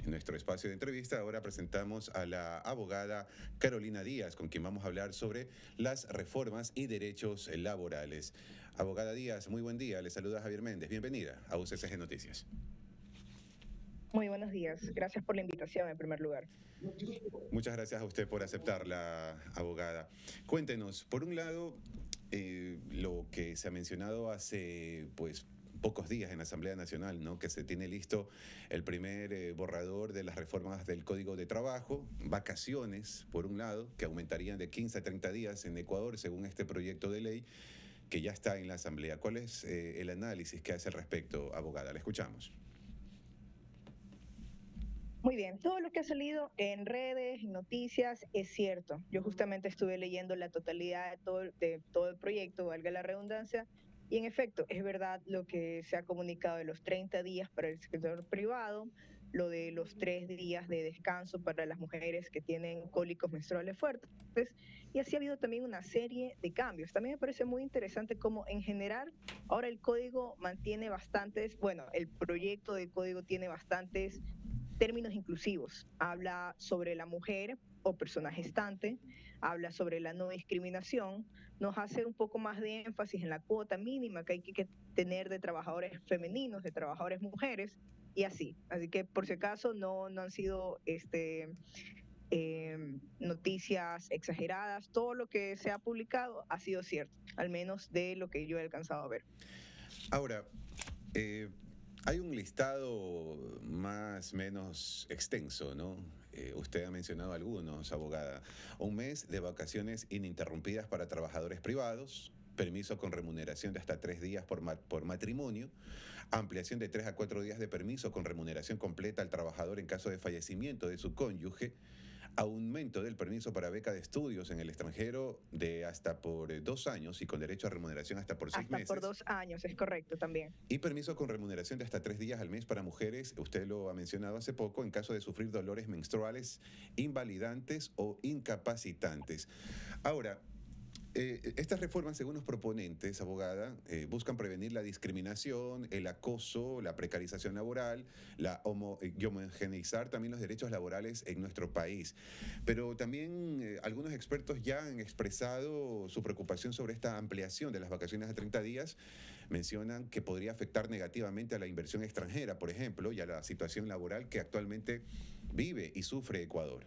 En nuestro espacio de entrevista ahora presentamos a la abogada Carolina Díaz, con quien vamos a hablar sobre las reformas y derechos laborales. Abogada Díaz, muy buen día. Le saluda Javier Méndez. Bienvenida a UCCG Noticias. Muy buenos días. Gracias por la invitación en primer lugar. Muchas gracias a usted por aceptarla, abogada. Cuéntenos, por un lado, lo que se ha mencionado hace, pocos días en la Asamblea Nacional, ¿no? Que se tiene listo el primer borrador de las reformas del Código de Trabajo, vacaciones, por un lado, que aumentarían de 15 a 30 días en Ecuador, según este proyecto de ley que ya está en la Asamblea. ¿Cuál es el análisis que hace al respecto, abogada? La escuchamos. Muy bien, todo lo que ha salido en redes, en noticias, es cierto. Yo justamente estuve leyendo la totalidad de todo el proyecto, valga la redundancia, y en efecto, es verdad lo que se ha comunicado de los 30 días para el sector privado, lo de los 3 días de descanso para las mujeres que tienen cólicos menstruales fuertes, y así ha habido también una serie de cambios. También me parece muy interesante cómo en general ahora el código mantiene bastantes, bueno, el proyecto de código tiene bastantes términos inclusivos. Habla sobre la mujer o persona gestante, habla sobre la no discriminación, nos hace un poco más de énfasis en la cuota mínima que hay que tener de trabajadores femeninos, de trabajadores mujeres, y así. Así que por si acaso no han sido noticias exageradas, todo lo que se ha publicado ha sido cierto, al menos de lo que yo he alcanzado a ver. Ahora, eh, hay un listado más o menos extenso, ¿no? Usted ha mencionado algunos, abogada. Un mes de vacaciones ininterrumpidas para trabajadores privados, permiso con remuneración de hasta 3 días por matrimonio, ampliación de 3 a 4 días de permiso con remuneración completa al trabajador en caso de fallecimiento de su cónyuge, aumento del permiso para beca de estudios en el extranjero de hasta por 2 años y con derecho a remuneración hasta por seis Hasta por meses. 2 años, es correcto también. Y permiso con remuneración de hasta 3 días al mes para mujeres, usted lo ha mencionado hace poco, en caso de sufrir dolores menstruales invalidantes o incapacitantes. Ahora, estas reformas, según los proponentes, abogada, buscan prevenir la discriminación, el acoso, la precarización laboral, y homogeneizar también los derechos laborales en nuestro país. Pero también algunos expertos ya han expresado su preocupación sobre esta ampliación de las vacaciones a 30 días. Mencionan que podría afectar negativamente a la inversión extranjera, por ejemplo, y a la situación laboral que actualmente vive y sufre Ecuador.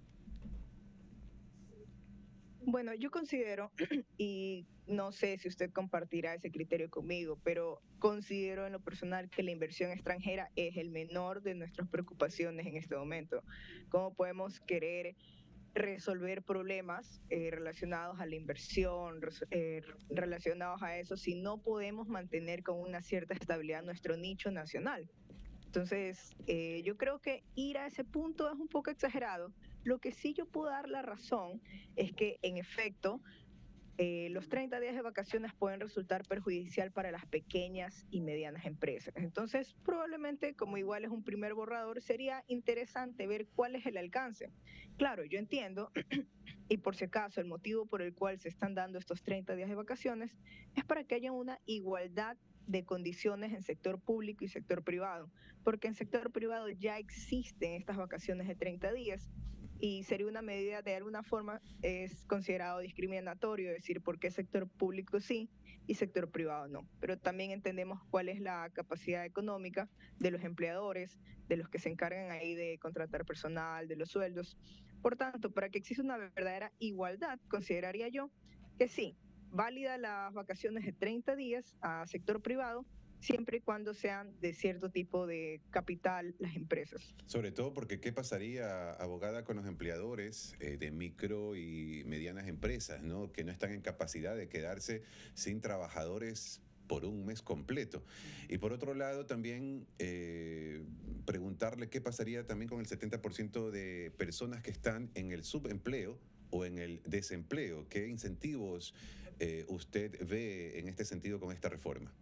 Bueno, yo considero, y no sé si usted compartirá ese criterio conmigo, pero considero en lo personal que la inversión extranjera es el menor de nuestras preocupaciones en este momento. ¿Cómo podemos querer resolver problemas relacionados a la inversión, relacionados a eso, si no podemos mantener con una cierta estabilidad nuestro nicho nacional? Entonces, yo creo que ir a ese punto es un poco exagerado. Lo que sí yo puedo dar la razón es que, en efecto, los 30 días de vacaciones pueden resultar perjudicial para las pequeñas y medianas empresas. Entonces, probablemente, como igual es un primer borrador, sería interesante ver cuál es el alcance. Claro, yo entiendo, y por si acaso, el motivo por el cual se están dando estos 30 días de vacaciones es para que haya una igualdad de condiciones en sector público y sector privado, porque en sector privado ya existen estas vacaciones de 30 días y sería una medida de alguna forma es considerado discriminatorio decir por qué sector público sí y sector privado no. Pero también entendemos cuál es la capacidad económica de los empleadores, de los que se encargan ahí de contratar personal, de los sueldos. Por tanto, para que exista una verdadera igualdad, consideraría yo que sí, válida las vacaciones de 30 días a sector privado, siempre y cuando sean de cierto tipo de capital las empresas. Sobre todo porque ¿qué pasaría, abogada, con los empleadores de micro y medianas empresas, ¿no? Que no están en capacidad de quedarse sin trabajadores por un mes completo? Y por otro lado, también preguntarle qué pasaría también con el 70% de personas que están en el subempleo o en el desempleo. ¿Qué incentivos usted ve en este sentido con esta reforma?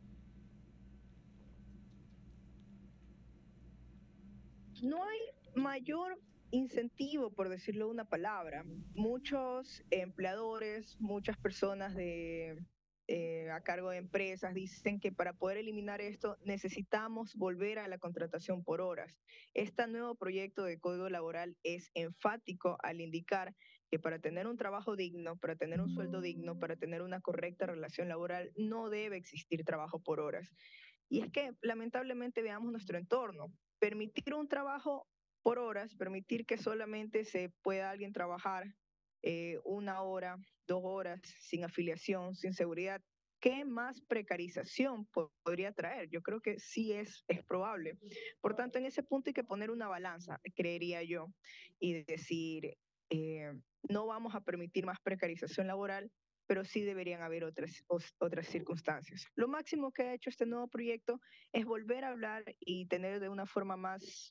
No hay mayor incentivo, por decirlo de una palabra. Muchos empleadores, muchas personas a cargo de empresas dicen que para poder eliminar esto necesitamos volver a la contratación por horas. Este nuevo proyecto de Código Laboral es enfático al indicar que para tener un trabajo digno, para tener un sueldo digno, para tener una correcta relación laboral, no debe existir trabajo por horas. Y es que lamentablemente veamos nuestro entorno. Permitir un trabajo por horas, permitir que solamente se pueda alguien trabajar 1 hora, 2 horas, sin afiliación, sin seguridad, ¿qué más precarización podría traer? Yo creo que sí es probable. Por tanto, en ese punto hay que poner una balanza, creería yo, y decir, eh, no vamos a permitir más precarización laboral, pero sí deberían haber otras circunstancias. Lo máximo que ha hecho este nuevo proyecto es volver a hablar y tener de una forma más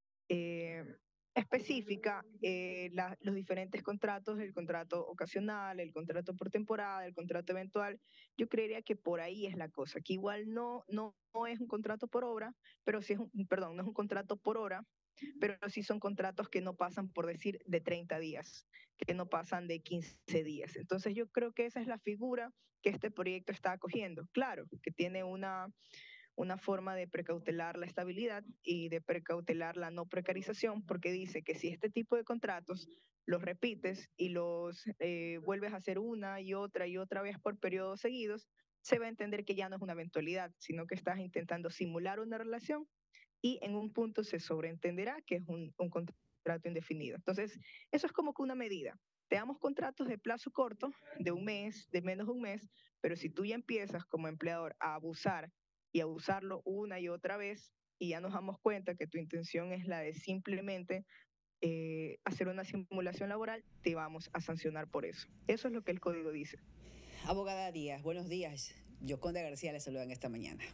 eh, específica los diferentes contratos, el contrato ocasional, el contrato por temporada, el contrato eventual. Yo creería que por ahí es la cosa, que igual no es un contrato por obra, pero sí es perdón, no es un contrato por hora, pero sí son contratos que no pasan, por decir, de 30 días, que no pasan de 15 días. Entonces yo creo que esa es la figura que este proyecto está acogiendo. Claro, que tiene una forma de precautelar la estabilidad y de precautelar la no precarización, porque dice que si este tipo de contratos los repites y los vuelves a hacer una y otra vez por periodos seguidos, se va a entender que ya no es una eventualidad, sino que estás intentando simular una relación y en un punto se sobreentenderá que es un contrato indefinido. Entonces, eso es como que una medida. Te damos contratos de plazo corto, de un mes, de menos de un mes, pero si tú ya empiezas como empleador a abusar y a usarlo una y otra vez, y ya nos damos cuenta que tu intención es la de simplemente hacer una simulación laboral, te vamos a sancionar por eso. Eso es lo que el código dice. Abogada Díaz, buenos días. Yoconda García le saluda en esta mañana.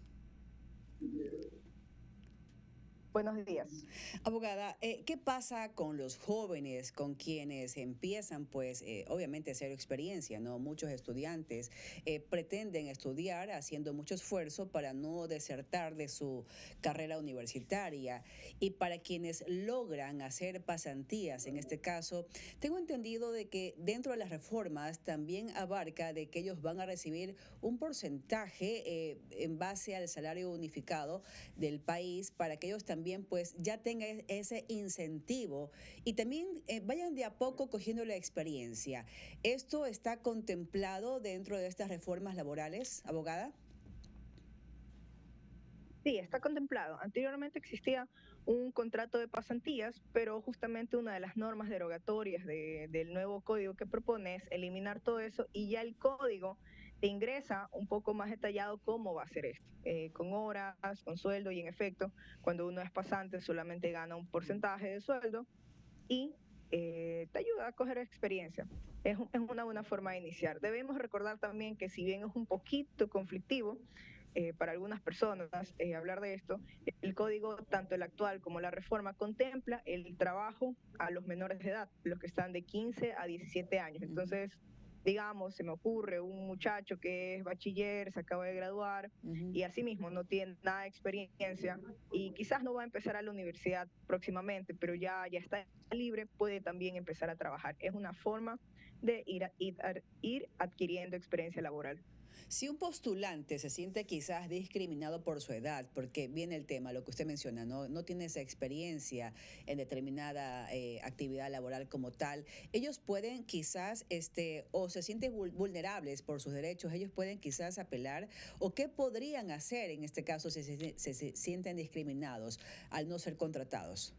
Buenos días. Abogada, ¿qué pasa con los jóvenes, con quienes empiezan, pues, obviamente, a hacer experiencia, ¿no? Muchos estudiantes pretenden estudiar haciendo mucho esfuerzo para no desertar de su carrera universitaria. Y para quienes logran hacer pasantías, en este caso, tengo entendido de que dentro de las reformas también abarca de que ellos van a recibir un porcentaje en base al salario unificado del país para que ellos también pues ya tengan ese incentivo y también vayan de a poco cogiendo la experiencia. ¿Esto está contemplado dentro de estas reformas laborales, abogada? Sí, está contemplado. Anteriormente existía un contrato de pasantías, pero justamente una de las normas derogatorias del nuevo código que propone es eliminar todo eso y ya el código te ingresa un poco más detallado cómo va a ser esto, con horas, con sueldo y en efecto, cuando uno es pasante solamente gana un porcentaje de sueldo y te ayuda a coger experiencia. Es una buena forma de iniciar. Debemos recordar también que si bien es un poquito conflictivo, para algunas personas hablar de esto, el código, tanto el actual como la reforma, contempla el trabajo a los menores de edad, los que están de 15 a 17 años. Entonces, digamos, se me ocurre un muchacho que es bachiller, se acaba de graduar y asimismo no tiene nada de experiencia y quizás no va a empezar a la universidad próximamente, pero ya está libre, puede también empezar a trabajar. Es una forma de ir adquiriendo experiencia laboral. Si un postulante se siente quizás discriminado por su edad, porque viene el tema, lo que usted menciona, no tiene esa experiencia en determinada actividad laboral como tal, ellos pueden quizás, o se sienten vulnerables por sus derechos, ellos pueden quizás apelar, o qué podrían hacer en este caso si se sienten discriminados al no ser contratados.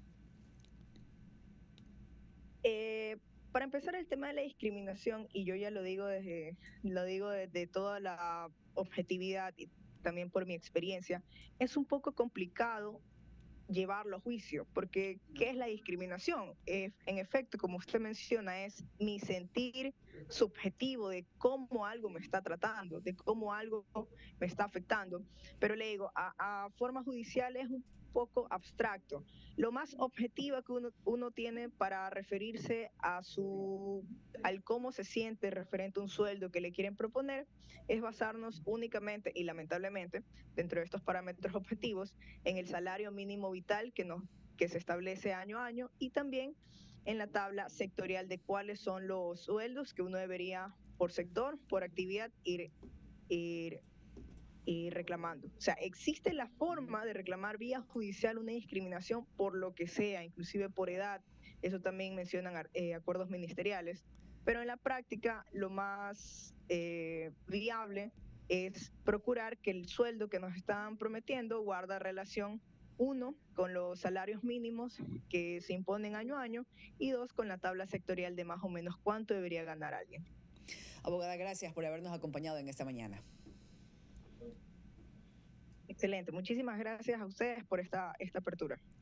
Para empezar, el tema de la discriminación, y yo ya lo digo desde toda la objetividad y también por mi experiencia, es un poco complicado llevarlo a juicio, porque ¿qué es la discriminación? En efecto, como usted menciona, es mi sentir subjetivo de cómo algo me está tratando, de cómo algo me está afectando. Pero le digo, a forma judicial es un poco abstracto. Lo más objetivo que uno tiene para referirse al cómo se siente referente a un sueldo que le quieren proponer es basarnos únicamente y lamentablemente dentro de estos parámetros objetivos en el salario mínimo vital que se establece año a año y también en la tabla sectorial de cuáles son los sueldos que uno debería por sector, por actividad, ir reclamando. O sea, existe la forma de reclamar vía judicial una discriminación por lo que sea, inclusive por edad. Eso también mencionan acuerdos ministeriales. Pero en la práctica, lo más viable es procurar que el sueldo que nos están prometiendo guarda relación, uno, con los salarios mínimos que se imponen año a año, y dos, con la tabla sectorial de más o menos cuánto debería ganar alguien. Abogada, gracias por habernos acompañado en esta mañana. Excelente. Muchísimas gracias a ustedes por esta apertura.